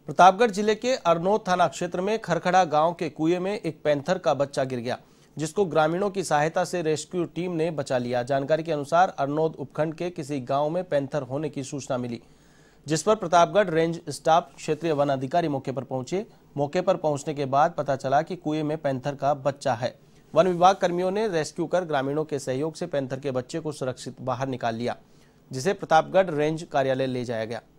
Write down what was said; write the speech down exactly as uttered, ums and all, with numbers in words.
प्रतापगढ़ जिले के अरनोद थाना क्षेत्र में खरखड़ा गांव के कुएं में एक पैंथर का बच्चा गिर गया, जिसको ग्रामीणों की सहायता से रेस्क्यू टीम ने बचा लिया। जानकारी के अनुसार अरनोद उपखंड के किसी गांव में पैंथर होने की सूचना मिली, जिस पर प्रतापगढ़ रेंज स्टाफ क्षेत्रीय वन अधिकारी मौके पर पहुंचे। मौके पर पहुंचने के बाद पता चला कि कुएं में पैंथर का बच्चा है। वन विभाग कर्मियों ने रेस्क्यू कर ग्रामीणों के सहयोग से पैंथर के बच्चे को सुरक्षित बाहर निकाल लिया, जिसे प्रतापगढ़ रेंज कार्यालय ले जाया गया।